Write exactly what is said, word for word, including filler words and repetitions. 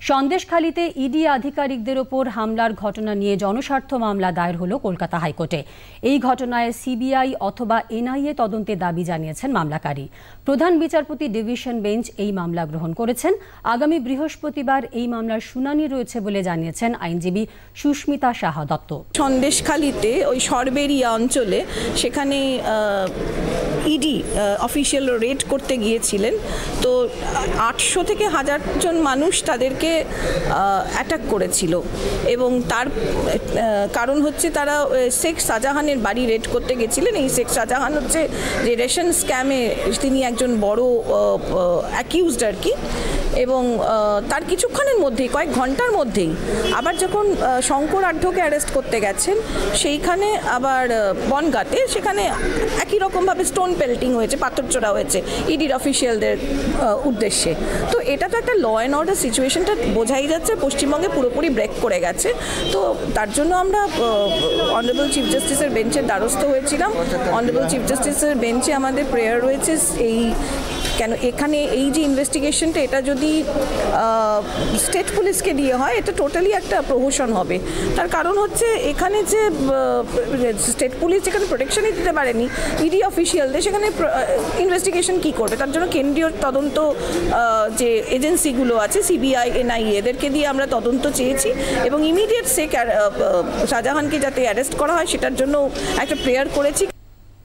সন্দেশখালীতে ED আধিকারিকদের ওপর হামলার ঘটনা নিয়ে জনস্বার্থ মামলা দায়ের হলো কলকাতা হাইকোর্টে। এই ঘটনায় সিবিআই অথবা এনআইএ তদন্তের দাবি জানিয়েছেন মামলাকারী। প্রধান বিচারপতি ডিভিশন বেঞ্চ এই মামলা গ্রহণ করেছেন। আগামী বৃহস্পতিবার এই মামলার শুনানি রয়েছে বলে জানিয়েছেন আইনজীবী সুস্মিতা সাহা দত্ত। সন্দেশখালীতে ওই সরবেরিয়া অঞ্চলে সেখানে ইডি অফিসিয়াল রেড করতে গিয়েছিলেন, তো আটশো থেকে হাজার জন মানুষ তাদেরকে অ্যাটাক করেছিল এবং তার কারণ হচ্ছে তারা শেখ শাহজাহানের বাড়ি রেড করতে গেছিলেন। এই শেখ শাহজাহান হচ্ছে যে রেশন স্ক্যামে তিনি একজন বড় অ্যাকিউজড আর কি, এবং তার কিছুক্ষণের মধ্যেই কয়েক ঘন্টার মধ্যেই আবার যখন শঙ্কর আঢ্যকে অ্যারেস্ট করতে গেছেন সেইখানে আবার বনগাঁতে সেখানে একই রকমভাবে স্টোন পেল্টিং হয়েছে, পাথর ছোড়া হয়েছে ইডির অফিসিয়ালদের উদ্দেশ্যে। তো এটা তো একটা ল অ্যান্ড অর্ডার সিচুয়েশনটা বোঝাই যাচ্ছে পশ্চিমবঙ্গে পুরোপুরি ব্রেক করে গেছে। তো তার জন্য আমরা অনারেবল চিফ জাস্টিসের বেঞ্চের দ্বারস্থ হয়েছিলাম। অনারেবল চিফ জাস্টিসের বেঞ্চে আমাদের প্রেয়ার রয়েছে এই কেন এখানে এই যে ইনভেস্টিগেশনটা এটা যদি স্টেট পুলিশকে দিয়ে হয় এটা টোটালি একটা প্রহসন হবে। তার কারণ হচ্ছে এখানে যে স্টেট পুলিশ যেখানে প্রোটেকশনই দিতে পারেনি ইডি অফিসিয়ালদের, সেখানে ইনভেস্টিগেশন কি করবে? তার জন্য কেন্দ্রীয় তদন্ত যে এজেন্সিগুলো আছে সিবিআই এনআইএ এদেরকে দিয়ে আমরা তদন্ত চেয়েছি এবং ইমিডিয়েট শেখ শাহজাহানকে যাতে অ্যারেস্ট করা হয় সেটার জন্য একটা প্রেয়ার করেছি।